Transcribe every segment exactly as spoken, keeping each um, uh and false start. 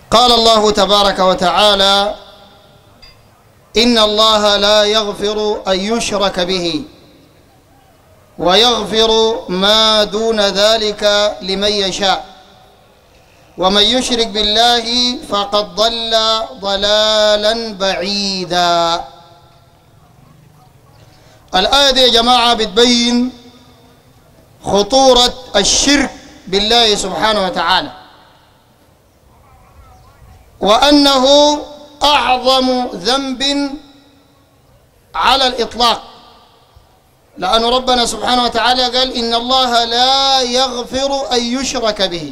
قال الله تبارك وتعالى: إن الله لا يغفر أن يشرك به ويغفر ما دون ذلك لمن يشاء ومن يشرك بالله فقد ضل ضلالا بعيدا. الآية دي يا جماعة بتبين خطورة الشرك بالله سبحانه وتعالى، وأنه أعظم ذنب على الإطلاق، لأن ربنا سبحانه وتعالى قال: إن الله لا يغفر أن يشرك به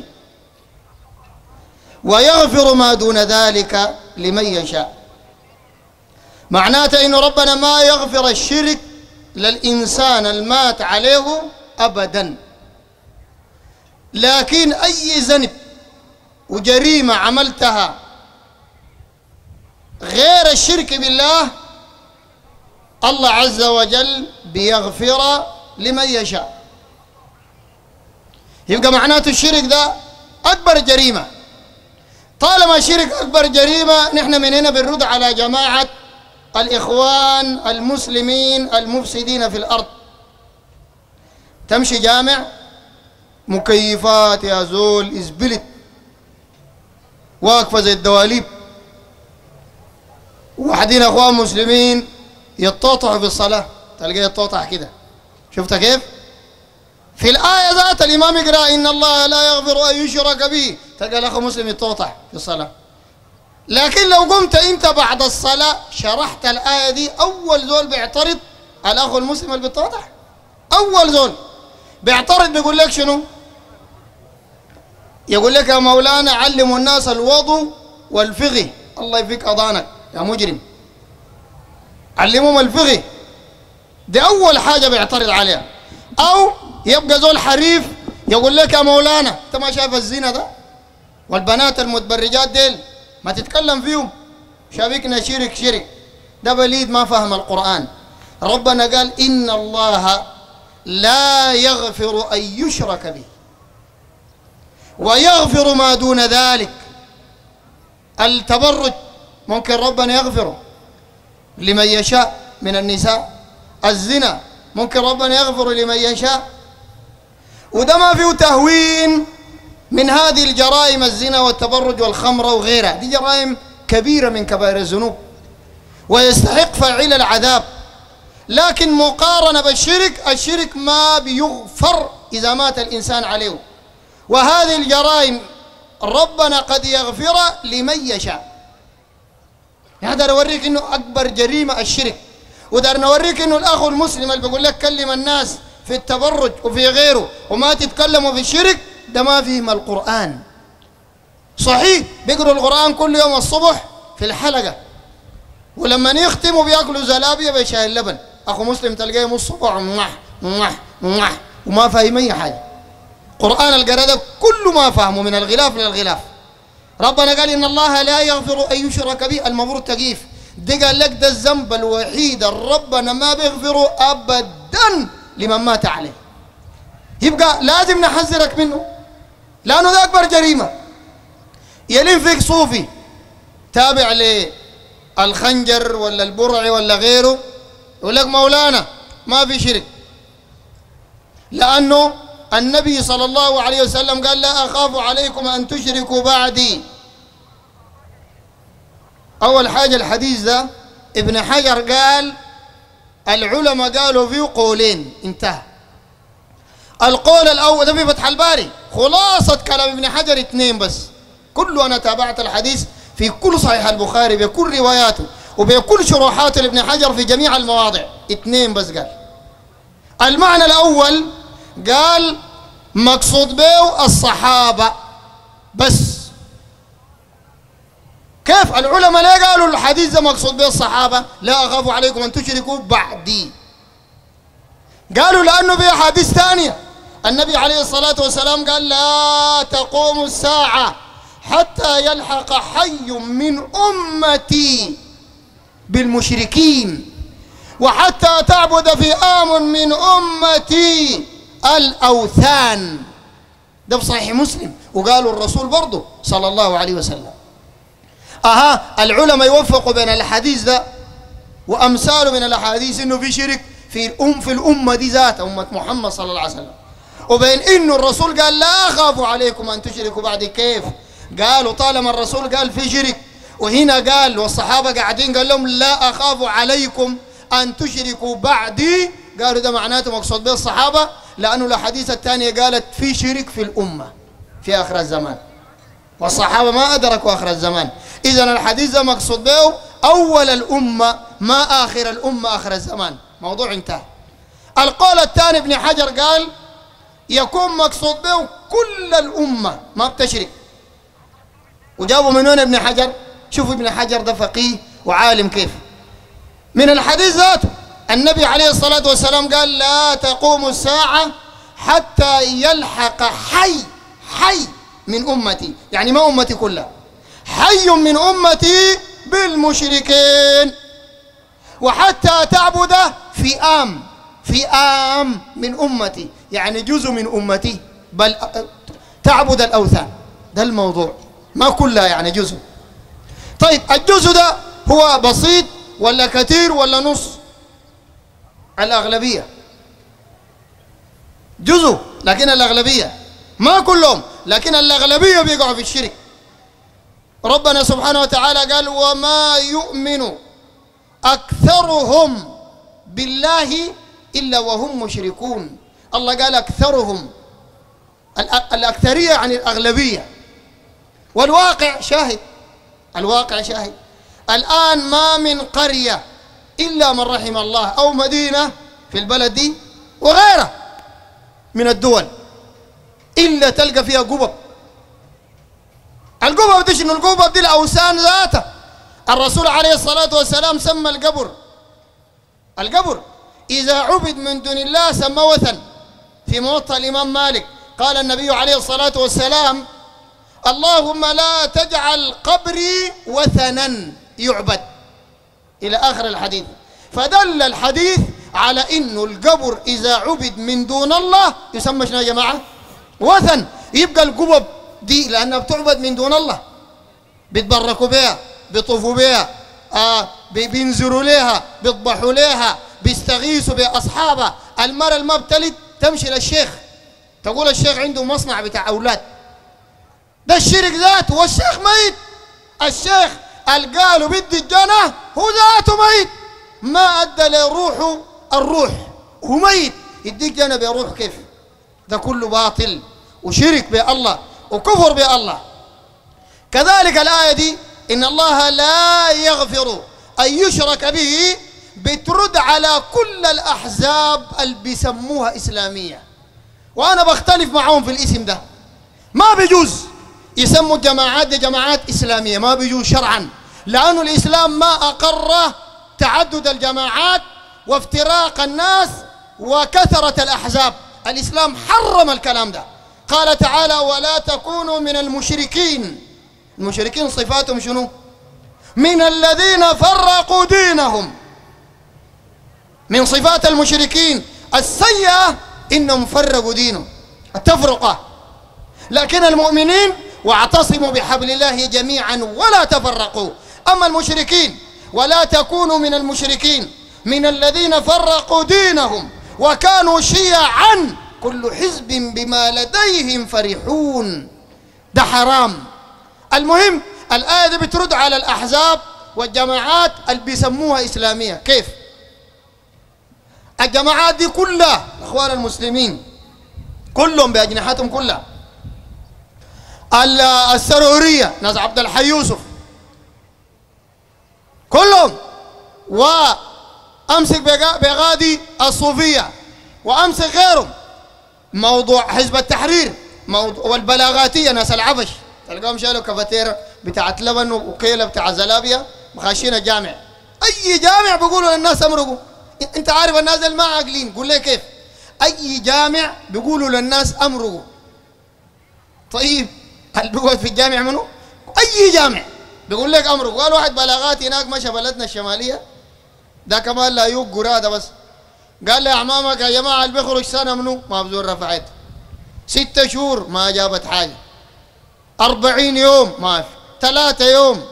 ويغفر ما دون ذلك لمن يشاء. معناته إن ربنا ما يغفر الشرك للإنسان المات عليه أبدا، لكن أي ذنب وجريمة عملتها غير الشرك بالله الله عز وجل بيغفر لمن يشاء. يبقى معناته الشرك ده أكبر جريمة. طالما الشرك أكبر جريمة، نحن من هنا بنرد على جماعة الإخوان المسلمين المفسدين في الأرض. تمشي جامع مكيفات يا زول إزبلت واقفة زي الدواليب، وواحدين أخوان مسلمين يتطوطحوا في الصلاة، تلقى يتطوطح كده. شفت كيف؟ في الآية ذات الإمام يقرأ: إن الله لا يغفر أن يشرك به، تلقى الأخ مسلم يتطوطح في الصلاة. لكن لو قمت أنت بعد الصلاة شرحت الآية دي، أول زول بيعترض الأخ المسلم اللي بيتطوطح، أول زول بيعترض بيقول لك شنو؟ يقول لك: يا مولانا علموا الناس الوضوء والفقه. الله يفك أضانك يا مجرم، علمهم الفقه. دي أول حاجة بيعترض عليها. أو يبقى زول حريف يقول لك: يا مولانا أنت ما شايف الزنا ده والبنات المتبرجات ديل ما تتكلم فيهم، شابكنا شرك شرك. ده بليد ما فهم القرآن. ربنا قال: إن الله لا يغفر أن يشرك به ويغفر ما دون ذلك. التبرج ممكن ربنا يغفره لمن يشاء من النساء، الزنا ممكن ربنا يغفر لمن يشاء، وده ما فيه تهوين من هذه الجرائم، الزنا والتبرج والخمر وغيرها. دي جرائم كبيرة من كبائر الذنوب ويستحق فاعل العذاب. لكن مقارنة بالشرك، الشرك ما بيغفر إذا مات الإنسان عليه، وهذه الجرائم ربنا قد يغفر لمن يشاء. هذا نوريك انه اكبر جريمه الشرك، ودار نوريك انه الاخ المسلم اللي بيقول لك كلم الناس في التبرج وفي غيره وما تتكلموا في الشرك، ده ما فيهم القرآن. صحيح بيقروا القرآن كل يوم الصبح في الحلقة، ولما يختموا بياكلوا زلابية بشاي اللبن. اخو مسلم تلقاه نص صبح مح مح مح وما فاهم اي حاجه. قرآن القرآن كل ما فهمه من الغلاف للغلاف. ربنا قال: إن الله لا يغفر أن يشرك به. المفروض تقيف دي، قال لك ده الذنب الوحيد ربنا ما بيغفره أبدا لمن مات عليه. يبقى لازم نحذرك منه، لأنه ده أكبر جريمة. يلين فيك صوفي تابع للخنجر ولا البرع ولا غيره، يقول لك: مولانا ما في شرك، لأنه النبي صلى الله عليه وسلم قال: لا أخاف عليكم أن تشركوا بعدي. أول حاجة الحديث ده ابن حجر قال العلماء قالوا فيه قولين، انتهى. القول الأول ده في فتح الباري، خلاصة كلام ابن حجر اثنين بس. كله أنا تابعت الحديث في كل صحيح البخاري بكل رواياته وبكل شروحات ابن حجر في جميع المواضع، اثنين بس قال. المعنى الأول قال مقصود به الصحابة بس. كيف العلماء ليه قالوا الحديث ده مقصود به الصحابة؟ لا أخاف عليكم أن تشركوا بعدي. قالوا لأنه في أحاديث ثانية النبي عليه الصلاة والسلام قال: لا تقوم الساعة حتى يلحق حي من أمتي بالمشركين وحتى تعبد فئام من أمتي الأوثان. ده في صحيح مسلم، وقالوا الرسول برضه صلى الله عليه وسلم. أها العلماء يوفقوا بين الحديث ده وأمثاله من الأحاديث إنه في شرك في الأم في الأمة دي ذات أمة محمد صلى الله عليه وسلم، وبين إنه الرسول قال لا أخاف عليكم أن تشركوا بعد. كيف قالوا طالما الرسول قال في شرك وهنا قال والصحابة قاعدين قال لهم لا أخاف عليكم أن تشركوا بعدي، قالوا ده معناته مقصود به الصحابة، لأنه الأحاديث الثانية قالت في شرك في الأمة في آخر الزمان، والصحابة ما أدركوا آخر الزمان. إذن الحديث ده مقصود به أول الأمة ما آخر الأمة آخر الزمان، موضوع انتهى. القول الثاني ابن حجر قال يكون مقصود به كل الأمة ما بتشرك. وجابوا من هنا ابن حجر، شوفوا ابن حجر ده فقيه وعالم كيف. من الحديث ذاته النبي عليه الصلاة والسلام قال لا تقوم الساعة حتى يلحق حي حي من أمتي، يعني ما أمتي كلها، حي من أمتي بالمشركين، وحتى تعبد فئام فئام من أمتي، يعني جزء من أمتي، بل تعبد الأوثان. ده الموضوع، ما كلها يعني جزء. طيب الجزء ده هو بسيط ولا كثير ولا نص؟ الأغلبية جزء، لكن الأغلبية ما كلهم، لكن الأغلبية بيقعوا في الشرك. ربنا سبحانه وتعالى قال وما يؤمن أكثرهم بالله إلا وهم مشركون. الله قال أكثرهم، الأكثرية يعني الأغلبية، والواقع شاهد، الواقع شاهد. الآن ما من قرية إلا من رحم الله أو مدينة في البلد دي وغيرها من الدول إلا تلقى فيها قبب. القبب دي شنو؟ القبب دي الأوثان ذاتها. الرسول عليه الصلاة والسلام سمى القبر القبر إذا عبد من دون الله سمى وثن. في موطأ الإمام مالك قال النبي عليه الصلاة والسلام اللهم لا تجعل قبري وثنا يعبد إلى آخر الحديث. فدل الحديث على إنه القبر إذا عبد من دون الله يسمى شنو يا جماعة؟ وثن. يبقى القبب دي لأنها بتعبد من دون الله، بيتبركوا بها، بيطوفوا بها، آه بينزروا لها، بيضبحوا لها، بيستغيثوا بأصحابها. المرأة الما بتلد تمشي للشيخ تقول الشيخ عنده مصنع بتاع أولاد. ده الشرك ذاته، والشيخ ميت. الشيخ القالوا بدي الجنة هو ذاته ميت، ما أدى لروحه الروح، هو ميت يديك جنة بروح كيف؟ ده كله باطل وشرك بالله وكفر بالله. كذلك الآية دي إن الله لا يغفر أن يشرك به، بترد على كل الأحزاب اللي بيسموها إسلامية، وأنا بختلف معهم في الاسم ده. ما بيجوز يسموا الجماعات دي جماعات إسلامية، ما بيجوز شرعا، لأن الإسلام ما أقر تعدد الجماعات وافتراق الناس وكثرة الأحزاب. الإسلام حرم الكلام ده. قال تعالى ولا تكونوا من المشركين. المشركين صفاتهم شنو؟ من الذين فرقوا دينهم. من صفات المشركين السيئة إنهم فرقوا دينهم، التفرقة. لكن المؤمنين واعتصموا بحبل الله جميعا ولا تفرقوا. أما المشركين ولا تكونوا من المشركين من الذين فرقوا دينهم وكانوا شيعا كل حزب بما لديهم فرحون. ده حرام. المهم الآية دي بترد على الأحزاب والجماعات اللي بيسموها إسلامية. كيف؟ الجماعات دي كلها اخوان المسلمين كلهم باجنحتهم كلها، السروريه ناس عبد الحي يوسف كلهم، وامسك بغادي الصوفيه، وامسك غيرهم، موضوع حزب التحرير، موضوع والبلاغاتيه ناس العفش تلقاهم شالوا كافيتيرا بتاعت لبن وكيله بتاع زلابيا مخاشين الجامع. اي جامع بيقولوا للناس امرقوا. انت عارف الناس اللي ما عاقلين، قول لي كيف؟ اي جامع بيقولوا للناس امرقوا. طيب هل بيقعد في الجامع منو؟ اي جامع بيقول لك امرقوا. قال واحد بلاغات هناك مشى بلدنا الشماليه ده كمان لا يوق قراده بس، قال لي اعمامك يا جماعه اللي بيخرج سنه منو ما بزور رفعت، ستة شهور ما جابت حاجه، أربعين يوم ما في، ثلاثة يوم،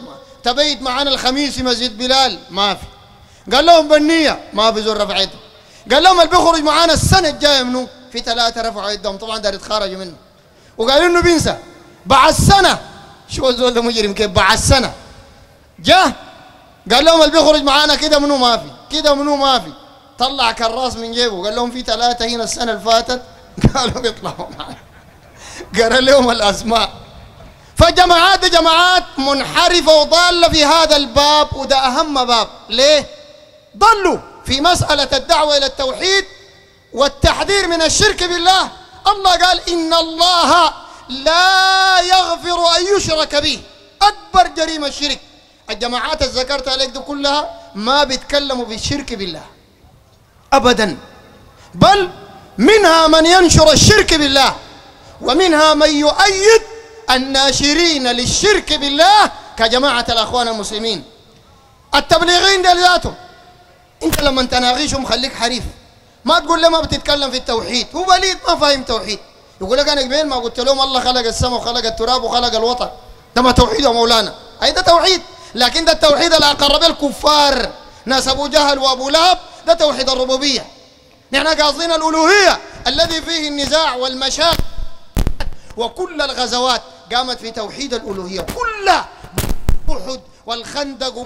تبيت معانا الخميس في مسجد بلال؟ ما في. قال لهم بالنية؟ ما في زول رفع يده. قال لهم اللي بيخرج معانا السنة الجاية منه؟ في ثلاثة رفعوا يدهم، طبعا دار يتخرجوا منه. وقالوا انه بينسى بعد سنة. شو الزول ده مجرم كيف بعد سنة جاء قال لهم اللي بيخرج معانا كده منه ما في، كده منه ما في. طلع كراس من جيبه قال لهم في ثلاثة هنا السنة اللي فاتت. قالوا بيطلعوا معنا. قرأ لهم الأسماء. فجماعات دي جماعات منحرفة وضالة في هذا الباب، وده أهم باب. ليه؟ ضلوا في مسألة الدعوة إلى التوحيد والتحذير من الشرك بالله. الله قال إن الله لا يغفر أن يشرك به، أكبر جريمة الشرك. الجماعات اللي ذكرتها لك دي كلها ما بيتكلموا بالشرك بالله أبدا، بل منها من ينشر الشرك بالله، ومنها من يؤيد الناشرين للشرك بالله كجماعة الأخوان المسلمين. التبليغين دي ذاتهم انت لما تناقشهم خليك حريف، ما تقول له ما بتتكلم في التوحيد، هو بليد ما فاهم توحيد. يقول لك انا قبل ما قلت لهم الله خلق السماء وخلق التراب وخلق الوطن، ده ما توحيد يا مولانا؟ اي ده توحيد، لكن ده التوحيد اللي اقر به الكفار ناس ابو جهل وابو لهب، ده توحيد الربوبيه. نحن قاصدين الالوهيه الذي فيه النزاع والمشاكل، وكل الغزوات قامت في توحيد الالوهيه كلها. احد والخندق.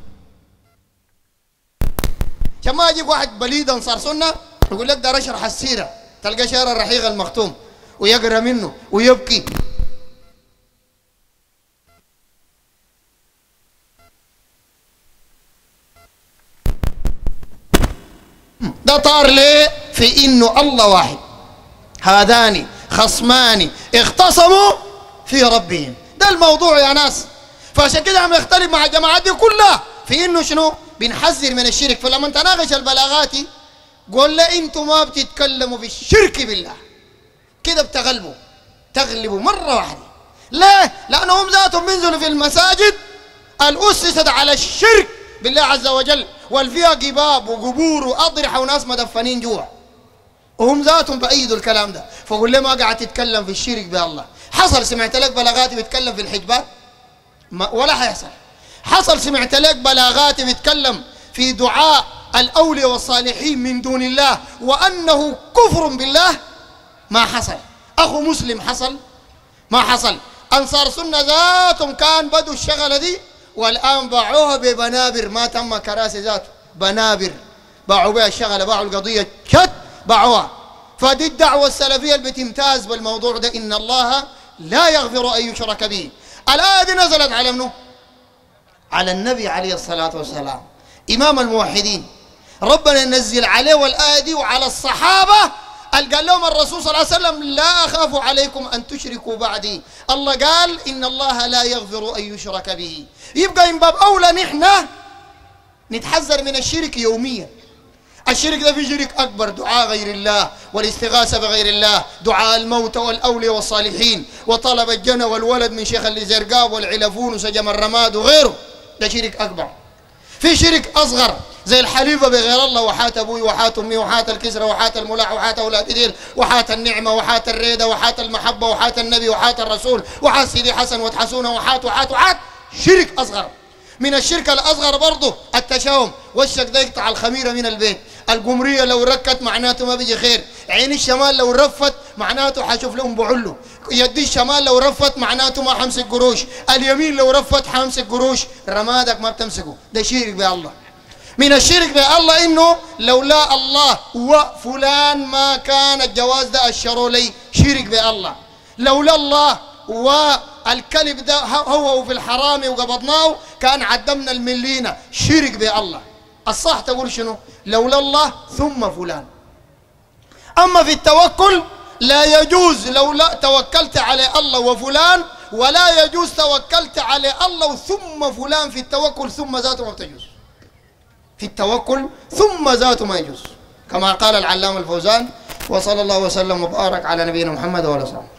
عشان ما يجيك واحد بليد انصار سنه يقول لك ده اشرح السيره، تلقى شعر الرحيق المختوم ويقرا منه ويبكي. ده طار ليه؟ في انه الله واحد. هذان خصمان اختصموا في ربهم، ده الموضوع يا ناس. فعشان كده عم نختلف مع الجماعات دي كلها في انه شنو؟ بنحذر من الشرك. فلما تناقش البلاغاتي قول له انتم ما بتتكلموا في الشرك بالله، كده بتغلبوا تغلبوا مره واحده. ليه؟ لانهم ذاتهم بينزلوا في المساجد الاسست على الشرك بالله عز وجل، والفيها قباب وقبور واضرحه وناس مدفنين جوا، وهم ذاتهم بأيدوا الكلام ده. فقول لي ما قاعد تتكلم في الشرك بالله. حصل سمعت لك بلاغاتي بيتكلم في الحجبات؟ ولا حيحصل. حصل سمعت لك بلاغاتي بيتكلم في دعاء الأولياء والصالحين من دون الله وأنه كفر بالله؟ ما حصل. أخو مسلم حصل؟ ما حصل. أنصار سنة ذاتهم كان بدوا الشغلة دي والآن باعوها ببنابر، ما تم كراسي ذاته، بنابر باعوا بها الشغلة، باعوا القضية شت باعوها. فدي الدعوة السلفية اللي بتمتاز بالموضوع ده، إن الله لا يغفر أن يشرك به. الآية دي نزلت على منه؟ على النبي عليه الصلاة والسلام، إمام الموحدين. ربنا ينزل عليه والآية دي وعلى الصحابة قال لهم الرسول صلى الله عليه وسلم لا أخاف عليكم أن تشركوا بعدي. الله قال إن الله لا يغفر أن يشرك به. يبقى من باب أولى نحن نتحذر من الشرك يوميا. الشرك ده في شرك أكبر، دعاء غير الله والاستغاثة بغير الله، دعاء الموتى والأولياء والصالحين، وطلب الجنة والولد من شيخ الزرقاب والعلفون وسجم الرماد وغيره، ده شرك أكبر. في شرك أصغر زي الحليفة بغير الله، وحات أبوي وحات أمي وحات الكسرى وحات الملاح وحات أولاد إديل وحات النعمة وحات الريدة وحات المحبة وحات النبي وحات الرسول وحات سيدي حسن وتحسونه وحات وحات وحات. شرك أصغر. من الشرك الأصغر برضه التشاؤم، وشك ده يقطع الخميرة من البيت، القمرية لو ركت معناته ما بيجي خير، عين الشمال لو رفت معناته حشوف لهم بعله، يدي الشمال لو رفت معناته ما حمسك قروش، اليمين لو رفت حمسك قروش، رمادك ما بتمسكه. ده شرك بالله. من الشرك بالله انه لولا الله وفلان ما كان الجواز ده اشروا لي، شرك بالله. لولا الله والكلب ده هو في الحرام وقبضناه كان عدمنا الملينا، شرك بالله. الصح تقول شنو؟ لولا الله ثم فلان. اما في التوكل لا يجوز لولا توكلت على الله وفلان، ولا يجوز توكلت على الله ثم فلان. في التوكل ثم ذاته ما بتجوز، في التوكل ثم ذاته ما يجوز، كما قال العلامة الفوزان. وصلى الله وسلم وبارك على نبينا محمد وعلى اله وصحبه.